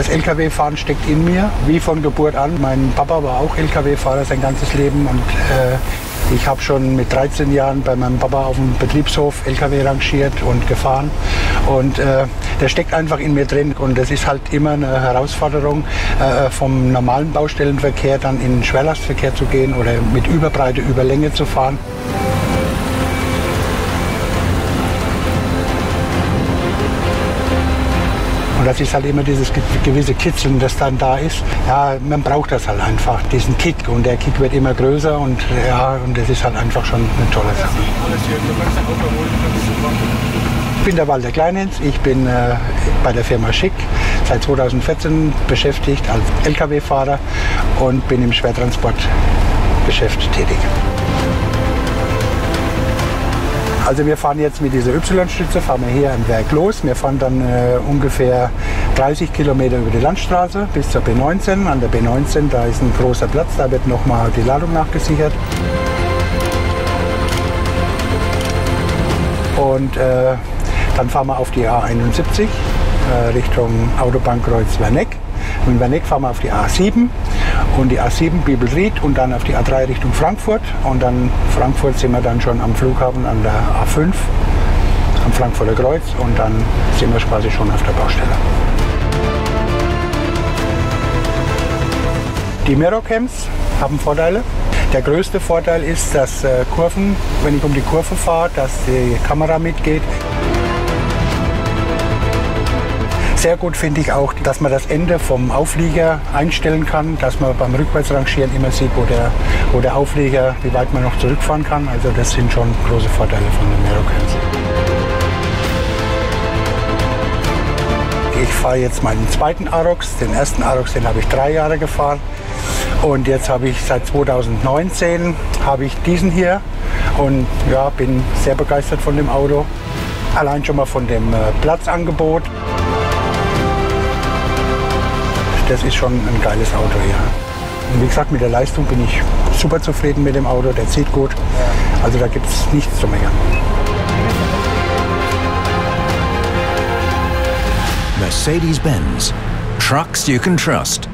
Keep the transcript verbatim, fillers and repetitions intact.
Das L K W-Fahren steckt in mir, wie von Geburt an. Mein Papa war auch L K W-Fahrer sein ganzes Leben und äh, ich habe schon mit dreizehn Jahren bei meinem Papa auf dem Betriebshof L K W rangiert und gefahren. Und äh, der steckt einfach in mir drin. Und das ist halt immer eine Herausforderung, äh, vom normalen Baustellenverkehr dann in den Schwerlastverkehr zu gehen oder mit Überbreite, Überlänge zu fahren. Und das ist halt immer dieses gewisse Kitzeln, das dann da ist. Ja, man braucht das halt einfach, diesen Kick. Und der Kick wird immer größer und ja, und das ist halt einfach schon eine tolle Sache. Ich bin der Walter Kleinhens, ich bin äh, bei der Firma Schick seit zweitausendvierzehn beschäftigt als L K W-Fahrer und bin im Schwertransportgeschäft tätig. Also wir fahren jetzt mit dieser Y-Stütze, fahren wir hier am Werk los. Wir fahren dann äh, ungefähr dreißig Kilometer über die Landstraße bis zur B neunzehn. An der B neunzehn, da ist ein großer Platz, da wird nochmal die Ladung nachgesichert. Und äh, dann fahren wir auf die A einundsiebzig äh, Richtung Autobahnkreuz Werneck. Und in Werneck fahren wir auf die A sieben und die A sieben Bibelried und dann auf die A drei Richtung Frankfurt. Und dann Frankfurt sind wir dann schon am Flughafen an der A fünf, am Frankfurter Kreuz und dann sind wir quasi schon auf der Baustelle. Die Mirrorcams haben Vorteile. Der größte Vorteil ist, dass äh, Kurven, wenn ich um die Kurve fahre, dass die Kamera mitgeht. Sehr gut finde ich auch, dass man das Ende vom Auflieger einstellen kann, dass man beim Rückwärtsrangieren immer sieht, wo der, wo der Auflieger, wie weit man noch zurückfahren kann. Also das sind schon große Vorteile von den Mirrorcams. Ich fahre jetzt meinen zweiten Arocs. Den ersten Arocs, den habe ich drei Jahre gefahren. Und jetzt habe ich seit zweitausendneunzehn habe ich diesen hier und ja, bin sehr begeistert von dem Auto. Allein schon mal von dem äh, Platzangebot. Das ist schon ein geiles Auto, ja. Und wie gesagt, mit der Leistung bin ich super zufrieden mit dem Auto. Der zieht gut. Also da gibt es nichts zu meckern. Mercedes-Benz. Trucks you can trust.